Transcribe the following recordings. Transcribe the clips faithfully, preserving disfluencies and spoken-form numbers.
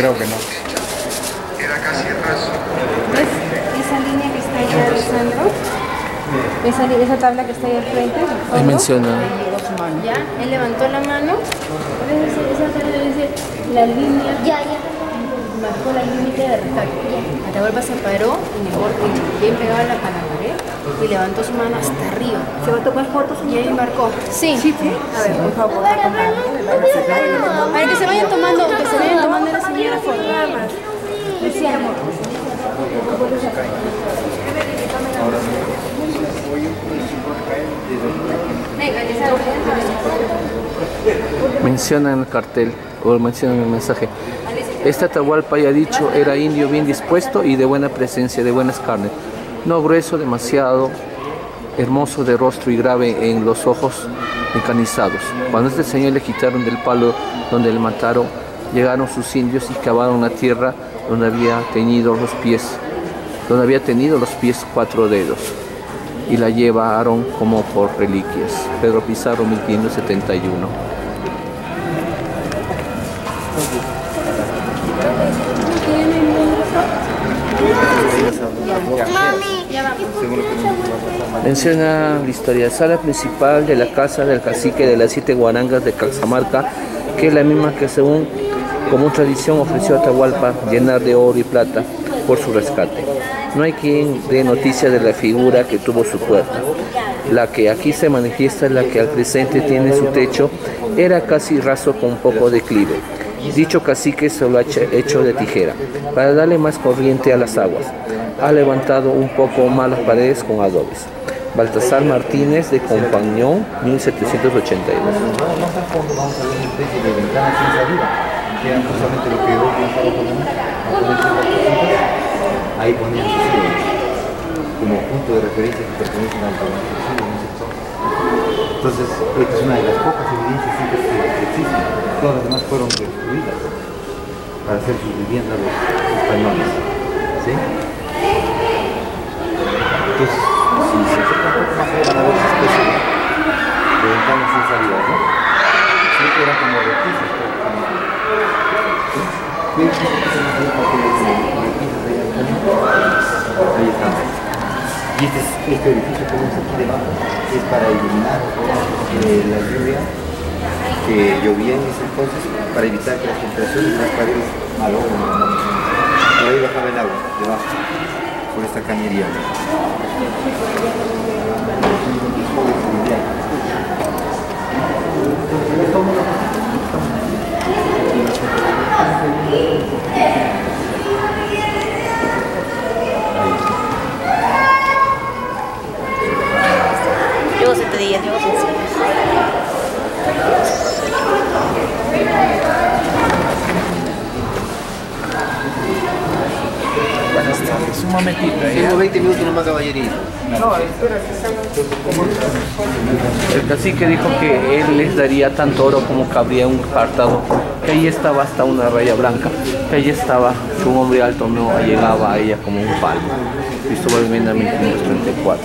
creo que no. ¿Ves esa línea que está allá, Alessandro? Esa, esa tabla que está ahí al frente. Ahí menciona. Ya, él levantó la mano. ¿Ves? Esa tabla dice la línea. Ya, ya. Marcó la límite de rescate. Atahualpa se paró en el borde, bien pegado a la, a la pared, y levantó su mano hasta arriba. ¿Se va a tomar fotos? Y ahí marcó. Sí. Sí, sí. A ver, por favor. A ver, que se vayan tomando, que se vayan tomando la señora foto. Nada más. Luciano. Menciona en el cartel, o menciona en el mensaje. Este Atahualpa, ya dicho, era indio bien dispuesto y de buena presencia, de buenas carnes. No grueso, demasiado hermoso de rostro y grave en los ojos mecanizados. Cuando este señor le quitaron del palo donde le mataron, llegaron sus indios y cavaron la tierra donde había tenido los pies, donde había tenido los pies cuatro dedos, y la llevaron como por reliquias. Pedro Pizarro, mil quinientos setenta y uno. Menciona la historia, sala principal de la casa del cacique de las siete guarangas de Cajamarca, que es la misma que según como tradición ofreció a Atahualpa llenar de oro y plata por su rescate. No hay quien dé noticia de la figura que tuvo su puerta. La que aquí se manifiesta es la que al presente tiene su techo, era casi raso con un poco de declive. Dicho cacique se lo ha hecho de tijera, para darle más corriente a las aguas. Ha levantado un poco más las paredes con adobes. Baltasar Martínez de Compañón, mil setecientos ochenta y dos. Ahí ponían sus hijos como punto de referencia que pertenecen al sector. Entonces, esta es una de las pocas evidencias que existen. Todas las demás fueron destruidas para hacer sus viviendas los españoles. ¿Sí? Entonces, si se acerca un poco más allá, van a ver esa especie de ventanas sin salida, ¿no? Sí, eran como repisas prácticamente. ¿Sí? Ahí están. Y este, este edificio que vemos aquí debajo es para iluminar eh, la lluvia que llovía en ese entonces, para evitar que las filtraciones de las paredes malogren. Por ahí bajaba el agua, debajo, por esta cañería. Llevo siete días, llevo siete días. Buenas tardes, un momentito. Tengo veinte minutos nomás, caballería. No, espera, el cacique dijo que él les daría tanto oro como cabría un cartado, que ahí estaba hasta una raya blanca, que ahí estaba, que un hombre alto no llegaba a ella como un palmo. Cristóbal Mena, mil quinientos treinta y cuatro.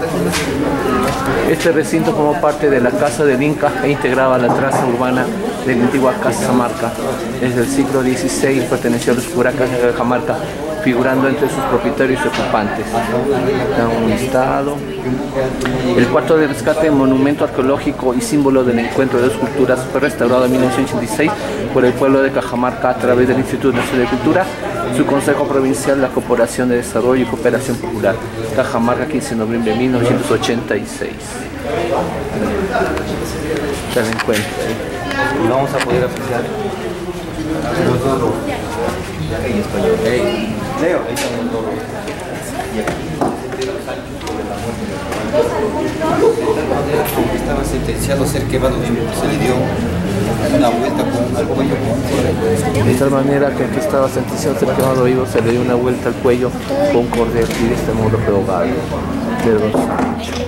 Este recinto formó parte de la Casa del Inca e integraba la traza urbana de la antigua Cajamarca. Desde el siglo dieciséis perteneció a los curacas de Cajamarca, figurando entre sus propietarios y ocupantes. Da un listado. El cuarto de rescate, monumento arqueológico y símbolo del encuentro de dos culturas, fue restaurado en mil novecientos ochenta y seis por el pueblo de Cajamarca a través del Instituto Nacional de Cultura, su Consejo Provincial, la Corporación de Desarrollo y Cooperación Popular. Cajamarca, quince de noviembre de mil novecientos ochenta y seis. Se la encuentro. Y vamos a poder apreciar los dos logos. Ahí español. Hey. Leo, ahí están los logos. Y aquí aunque estaba sentenciado a ser quemado vivo, se le dio una vuelta con, al cuello con un de tal manera que aunque estaba sentenciado a ser quemado vivo, se le dio una vuelta al cuello con un cordel y de este modo fue ahogado. Pedro Sancho.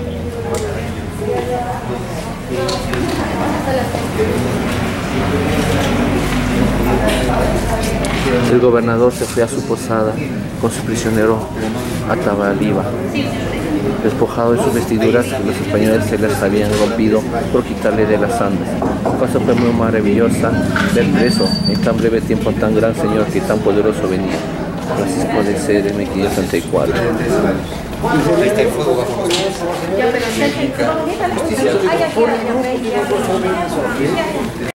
El gobernador se fue a su posada con su prisionero Atabaliba, despojado de sus vestiduras que los españoles se las habían rompido por quitarle de las andas. Cosa fue muy maravillosa ver preso en tan breve tiempo tan gran Señor que tan poderoso venía. Francisco de Sede, mil quinientos treinta y cuatro. Está el fuego bajo los pies. Ya, pero está el- Justicia. Ay, aquí, aquí, aquí.